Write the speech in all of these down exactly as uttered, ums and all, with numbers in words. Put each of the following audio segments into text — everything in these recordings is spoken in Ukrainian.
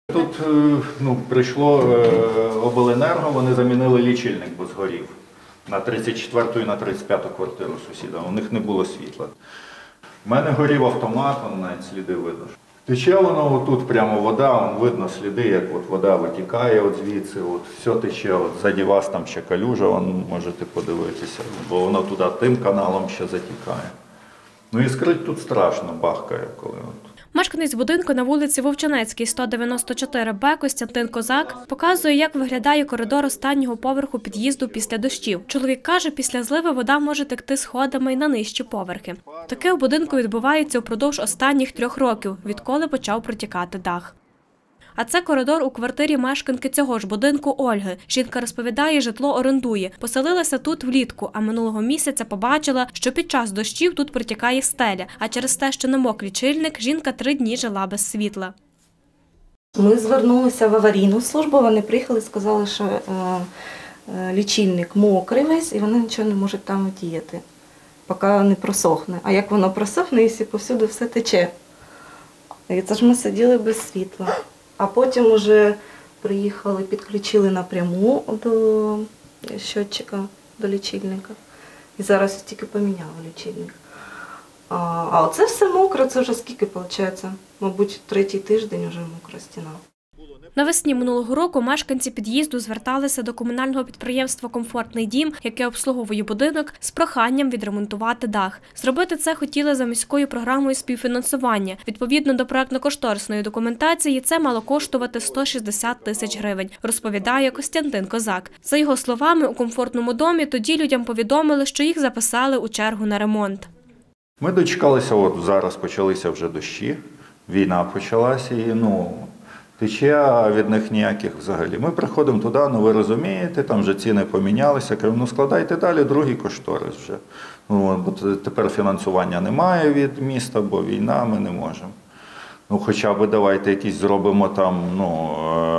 Тут ну, прийшло обленерго, вони замінили лічильник, бо згорів. На тридцять четверту і на тридцять п'яту квартиру сусіда. У них не було світла. У мене горів автомат, вон навіть сліди видно. Тече воно отут прямо вода, вон видно сліди, як от вода витікає от звідси, от все тече. От ззаді вас там ще калюжа, вон можете подивитися, бо воно туди тим каналом ще затікає. Ну і скрить тут страшно, бахкає, коли от. Мешканець будинку на вулиці Вовчанецькій, сто дев'яносто чотири Б Костянтин Козак показує, як виглядає коридор останнього поверху під'їзду після дощів. Чоловік каже, після зливи вода може текти сходами й на нижчі поверхи. Таке у будинку відбувається упродовж останніх трьох років, відколи почав протікати дах. А це коридор у квартирі мешканки цього ж будинку Ольги. Жінка розповідає, житло орендує. Поселилася тут влітку, а минулого місяця побачила, що під час дощів тут протікає стеля. А через те, що намок лічильник, жінка три дні жила без світла. Ми звернулися в аварійну службу, вони приїхали і сказали, що е, е, лічильник мокрий весь і вони нічого не можуть там діяти, поки не просохне. А як воно просохне, якщо повсюди все тече. І це ж ми сиділи без світла. А потім вже приїхали, підключили напряму до щотчика, до лічильника. І зараз тільки поміняли лічильник. А, а оце все мокре, це вже скільки виходить? Мабуть, третій тиждень вже мокра стіна. Навесні минулого року мешканці під'їзду зверталися до комунального підприємства «Комфортний дім», яке обслуговує будинок, з проханням відремонтувати дах. Зробити це хотіли за міською програмою співфінансування. Відповідно до проектно-кошторисної документації, це мало коштувати сто шістдесят тисяч гривень, розповідає Костянтин Козак. За його словами, у «Комфортному домі» тоді людям повідомили, що їх записали у чергу на ремонт. Ми дочекалися, от зараз почалися вже дощі, війна почалася і, ну, тече, а від них ніяких взагалі. Ми приходимо туди, ну ви розумієте, там вже ціни помінялися. Кажемо, ну складайте далі другий кошторис вже. Ну, бо тепер фінансування немає від міста, бо війна, ми не можемо. Ну хоча б давайте якийсь зробимо там, ну,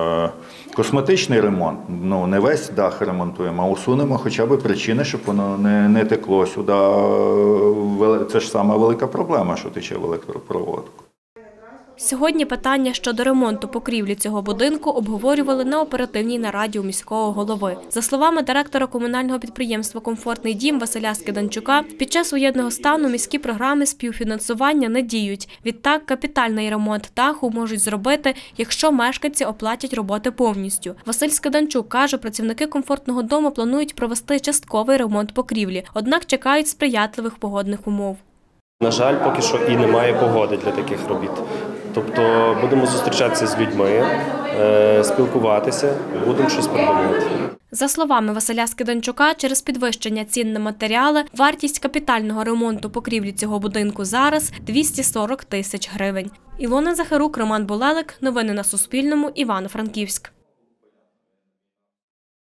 косметичний ремонт. Ну не весь дах ремонтуємо, а усунемо хоча б причини, щоб воно не, не текло сюди. Це ж сама велика проблема, що тече в електропроводку. Сьогодні питання щодо ремонту покрівлі цього будинку обговорювали на оперативній нараді у міського голови. За словами директора комунального підприємства «Комфортний дім» Василя Скиданчука, під час воєнного стану міські програми співфінансування не діють. Відтак, капітальний ремонт даху можуть зробити, якщо мешканці оплатять роботи повністю. Василь Скиданчук каже, працівники «Комфортного дому» планують провести частковий ремонт покрівлі, однак чекають сприятливих погодних умов. На жаль, поки що і немає погоди для таких робіт. Тобто будемо зустрічатися з людьми, спілкуватися, будемо щось придумувати. За словами Василя Скиданчука, через підвищення цін на матеріали, вартість капітального ремонту покрівлі цього будинку зараз – двісті сорок тисяч гривень. Ілона Захарук, Роман Булелик. Новини на Суспільному. Івано-Франківськ.